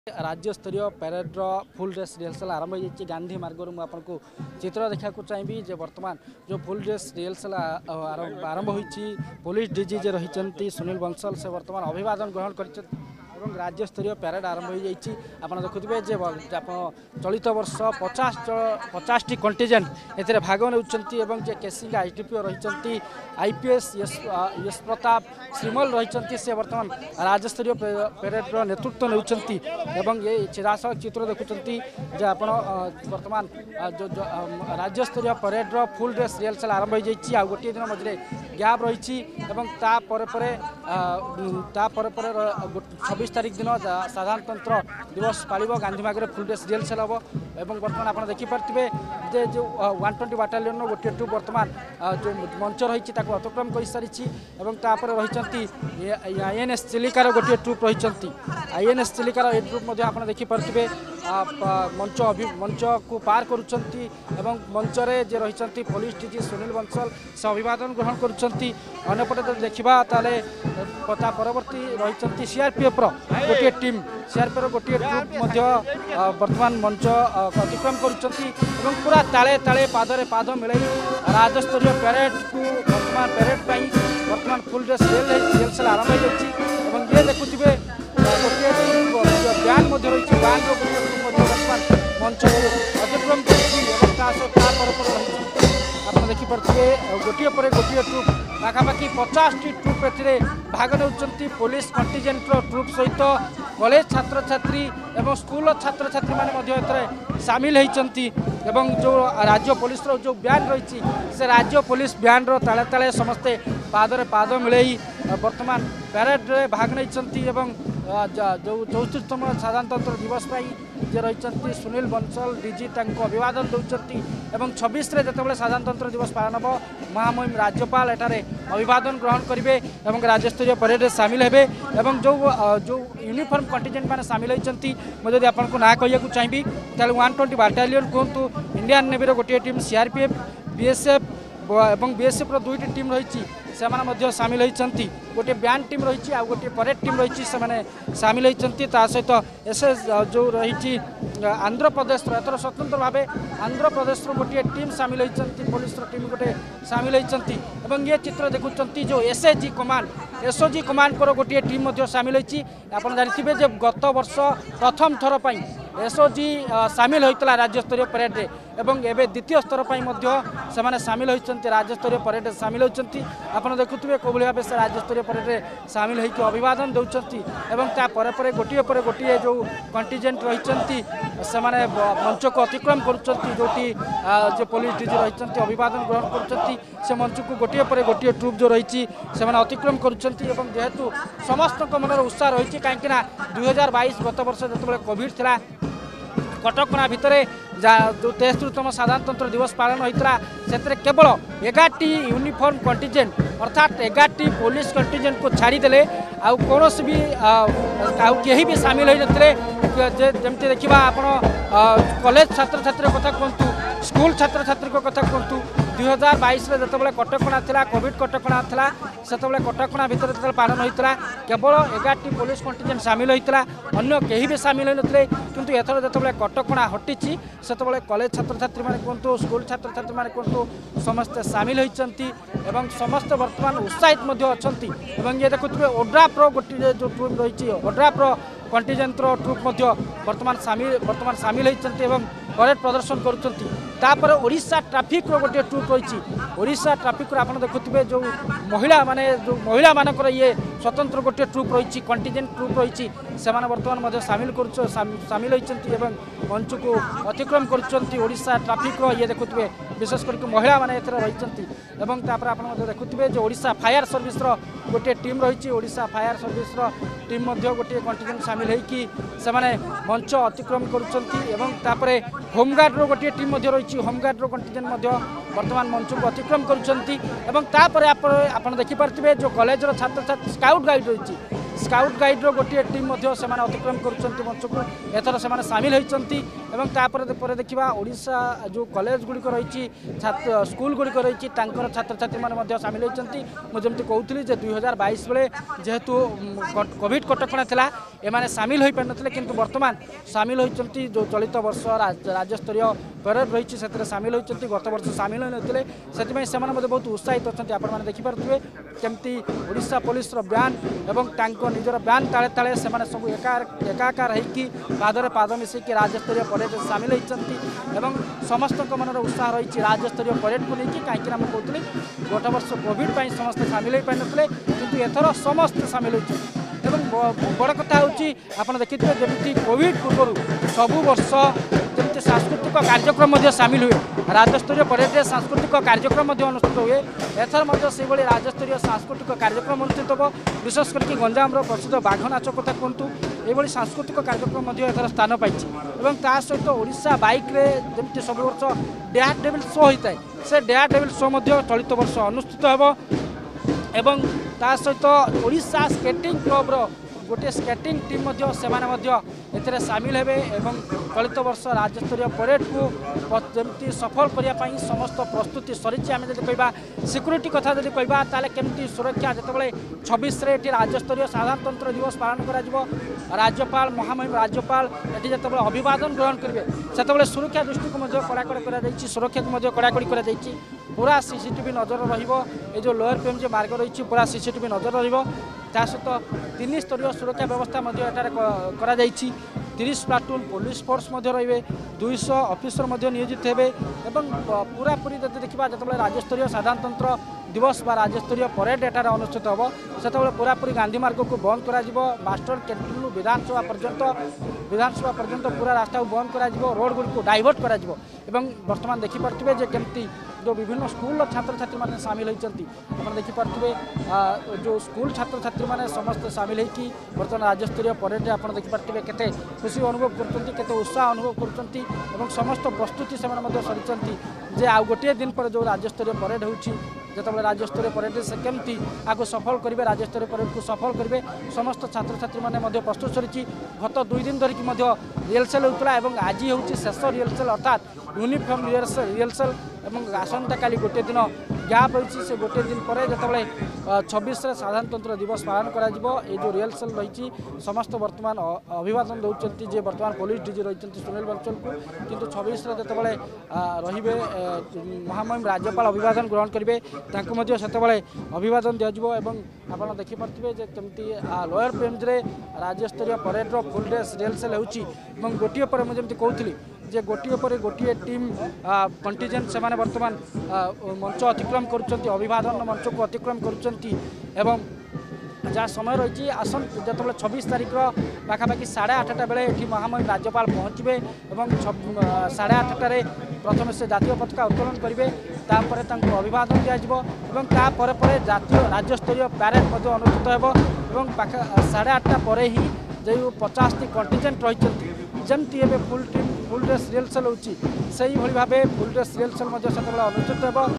राज्य स्तरीय parade full dress rehearsal आरंभ हो गांधी मार्ग आपको चित्र देखा चाहिए जे वर्तमान जो फुल ड्रेस रिहर्सल आरंभ हो पुलिस डीजी जे रही सुनील बंसल से वर्तमान अभिवादन ग्रहण कर राज्य स्तरीय परेड आरंभ हो जाइए। आप देखुए चलित वर्ष 50 टी कंटिजेंट ए भाग ने केसिंग आईटीपी रही आईपीएस यश प्रताप श्रीमल रही से वर्तमान राज्य स्तरीय परेड नेतृत्व नेउछंती एवं ये चिरासख चित्र देखुं आप वर्तमान जो राज्य स्तरीय परेड फुल ड्रेस रिहर्सल आरंभ हो जाइए। आ गोटे दिन मझे गैप रही 26 तारीख दिन साधारणतंत्र दिवस पालिब गांधी मार्ग फुल ड्रेस रिहर्सल हम एवं वर्तमान आप देखिपे जो 120 बाटालियन गोटे ट्रुप वर्तमान जो मंच रही अतिक्रम कर सारी रही आईएनएस चिलिकार गोटे ट्रुप रही आईएनएस चिलिकार ए ट्रुप आप देखिपे मंच को पार करुँच मंचरे जे रही पुलिस डीजी सुनील बंसल से अभिवादन ग्रहण करुँचपटे देखा परवर्ती रही सीआरपीएफ गोटे टीम सीआरपीएफ गोटे ट्रुप वर्तमान मंच अतिक्रम कर पूरा ताले ताले पादरे पाद मिल राज्य स्तरीय परेड को वर्तमान फुल ड्रेस रिहर्सल आरंभ हो ये देखुए गोटे ब्यान रही ब्यान वर्तमान मंच अतिक्रम कर आप देखिपे गोटे पर गोटे ट्रुप पाखापाखि 50 टी ट्रुप ए भाग ने पुलिस कंटिजेंट ट्रुप सहित कॉलेज छात्र छात्री एवं स्कूल छात्र छात्री मैंने सामिल होती जो राज्य पुलिस जो ब्यान रही से राज्य पुलिस ब्यान ताले ताले समस्ते पादरे पाद मिले वर्तमान परेड भाग नहीं जो 34तम साधारणतंत्र दिवस जे रही सुनील बंसल डीजी अभिवादन दौरान 26 जो साधारणतंत्र दिवस पालन हम महामहिम राज्यपाल एठारे अभिवादन ग्रहण करेंगे और राज्य स्तरीय परेड सामिल हेबे जो यूनिफॉर्म कंटिजेंट मैंने सामिल होती मुझे आपको ना कहूँ चाहिए 120 बाटालियन कहतु इंडियन नेवी गोटे टीम सीआरपीएफ बीएसएफ और बीएसएफ दुईटी टीम रही से सामिल होती गोटे ब्यान टीम रही आ गोटे परेड टीम रही से सामिल होती सहित एसएस जो रही आंध्र प्रदेश एथर स्वतंत्र भाव आंध्र प्रदेश गोटे टीम सामिल होती पुलिस टीम गोटे सामिल होती ये चित्र देखुं जो एसएचजी कमांड को गोटे टीम सामिल होती आप जानते गत वर्ष प्रथम थर पर एसओजी सामिल होता राज्य स्तरीय परेड एवं एवं द्वितीय स्तर पर सामिल होती राज्य स्तरीय परेड सामिल होती आप देखुए कौ भाव से राज्य स्तरीय परेड सामिल होकर अभिवादन दौरान गोटे पर गोटे जो कंटिजेंट रही से मंच को अतिक्रम कर पुलिस डीजी रही अभिवादन ग्रहण कर मंच को गोटे पर गोटे ट्रुप जो रही से अतिक्रम करेतु समस्त मन उत्साह रही कहीं 2022 गत वर्ष जो कोविड था कटकणा भितर जो 63तम साधारणतंत्र दिवस पालन होता से केवल 11 यूनिफॉर्म कंटिजेंट अर्थात 11 पुलिस कंटिजेंट को छाड़ीदे आउ कौन भी कहीं भी सामिल होते जमती देखा आप कॉलेज छात्र छात्री कथा कहतु स्कूल छात्र छात्री कथा कहतु 2022 जो कटकणा था कोविड कटकणा था से कटकणा भितर जो पालन होता केवल 11 पुलिस कंटिजेंट सामिल होता अन्य कहीं भी सामिल होते किंतु एथर जो कटकणा हटी से कॉलेज छात्र छात्री मैंने कहतु स्कूल छात्र छात्री मैंने कहतु समस्ते सामिल होती समस्त वर्तमान उत्साहित अच्छा ये देखुए ओड्राफ्र गोटे जो ट्रुप रही ओड्राफ्र कंटिजेंट ट्रुप वर्तमान सामिल होती परेड प्रदर्शन कर ओडिशा ट्राफिक गोटे ट्रुप रही ओडिशा ट्राफिक आप देखुए जो महिला मानकर ये स्वतंत्र गोटे ट्रुप रही कंटिजेंट ट्रुप रही से वर्तमान सामिल होती मंच को अतिक्रम करोडिशा ट्राफिक ये देखुए विशेष करके महिला मैंने रही आप देखुए जो ओडिशा फायर सर्विस गोटे टीम रही ओडिशा फायर सर्विस टीम गोटे कंटिजेंट सामिल होगी से मंच अतिक्रम कर होमगार्ड गोटे टीम रही होमगार्ड कंटिजेंट वर्तमान मंच को अतिक्रम कर देखिपे जो कॉलेज छात्र छात्री स्काउट गाइड रही स्काउट गाइड गोटे टीम अतिक्रम कर मंच को एथर से सामिल होती देखा ओडिशा जो कॉलेज गुड़िक रही स्कूल गुड़िक रही छात्र छात्री मैंने सामिल होती मुझे कहती 2022 बेले जेहेतु कोविड कटकणा था एमाने सामिल हो पार ना कि बर्तमान सामिल होती जो चलित वर्ष राज्यस्तरीय परेड रही से सामिल होती गत वर्ष सामिल होते से बहुत उत्साहित अच्छा आपने देखिपे केमती ओडिशा पुलिस ब्यान एवं निजर ब्यान ताले ताले से सब एकाकार होगी पादरे पाद मिसेक राज्यस्तरीय परेड सामिल होती समस्त मन उत्साह रही राज्यस्तरीय परेड को लेकिन कहीं आम कहते गत वर्ष कोविड समस्त सामिल हो पार ना कि एथर समस्त सामिल होती बड़ कथा हूँ देखिए जमी कोविड पूर्व सबु वर्ष जमी सांस्कृतिक कार्यक्रम सामिल हुए राज्यस्तरीय परेड में सांस्कृतिक कार्यक्रम अनुष्ठित हुए एथर से राज्यस्तरीय सांस्कृतिक कार्यक्रम अनुष्ठित हो विशेष करके गंजाम प्रसिद्ध बाघ नाच कथा कहतु ये सांस्कृतिक कार्यक्रम एथर स्थान पाई सहित ओडिशा बाइक रे जमी सब वर्ष डेयर डेविल शो होता है से डेयर डेविल शो चलित वर्ष अनुष्ठित हो एवं ता सहित ओडिशा स्केटिंग क्लब गोटे स्केटिंग टीम ए सामिल हेबे एवं चलित वर्ष राज्यस्तरीय परेड को जमी सफल करने समस्त प्रस्तुति सरी आम जब कह सिक्यूरीटी कथा जब कह केमती सुरक्षा जिते 26 राज्यस्तरीय साधारणतंत्र दिवस पालन कर राज्यपाल महामहिम राज्यपाल ये जो अभिवादन ग्रहण करेंगे से सुरक्षा दृष्टि को कड़ाकड़ी सुरक्षा को कड़ाकड़ी कर पूरा सीसीटीवी नजर रो लोअर पीएमजी मार्ग रही पूरा सीसीटीवी नजर रा सहित 3 स्तरीय सुरक्षा व्यवस्था 30 प्लाटून पुलिस फोर्स रे 200 ऑफिसर नियोजित हेबे पूरा पूरी देखा जो राज्यस्तरीय साधारणतंत्र दिवस बा राज्यस्तरीय परेड एटार अनुष्ठित हो से पूरा पूरी गांधी मार्ग को बंद कर मास्टर कैंटीन विधानसभा पर्यंत पूरा रास्ता को बंद कर रोड गुड़ी को डाइवर्ट कर बर्तमान देखिपे जमी जो विभिन्न स्कूल छात्र छात्री मैंने सामिल होती देखिपे जो स्कूल छात्र छात्री मैंने समस्त सामिल होती बर्तमान राज्यस्तरीय परेड में आप देखिपे केते खुशी अनुभव कर उत्साह अनुभव कर समस्त प्रस्तुति से सरी जे आ गोटे दिन पर जो राज्यस्तरीय परेड होती जिते राज्यस्तरीय परेड से केमती आपको सफल करेंगे राज्यस्तरीय परेड को सफल करेंगे समस्त छात्र छात्री मैंने प्रस्तुत सरी गत 2 दिन धरिकी रिहर्सल होता है आज हूँ शेष रिहर्सल अर्थात यूनिफॉर्म रिहर्सल आसंता काली गोटे दिन गैप रही से गोटे दिन पर जो 26 साधारणतंत्र दिवस पालन कर जो रिहर्सल रही समस्त बर्तमान अभिवादन दौरान जे बर्तमान पुलिस डीजी रही सुनील बंसल को किंतु 26 रे रे महामहिम राज्यपाल अभिवादन ग्रहण करेंगे से अभिवादन दिज्व आप देखिपे केमती लोअर पीएमजी राज्यस्तरीय परेड फुल ड्रेस रिहर्सल हो गोटे पर मुझे कहती जे गोटे पर गोटे टीम कंटीजेंट से बर्तमान मंच अतिक्रम कर अभिवादन मंच को अतिक्रम कर जहाँ समय रही आसन जो 26 तारीख पाखापाखि 8:30 बेले ये महामहिम राज्यपाल पहुँचे और 8:30 प्रथम से जातीय पताका उत्तोलन करेंगे तापर अभिवादन दिज्व जातीय राज्यस्तरीय प्यारेड अनुष्ठित हो 8:30 पर ही जो 50 कंटीजेंट रही जमती एवं फुल ड्रेस रिहर्सल होती से भाव फुल ड्रेस रिहर्सल अनुष्ठित हो।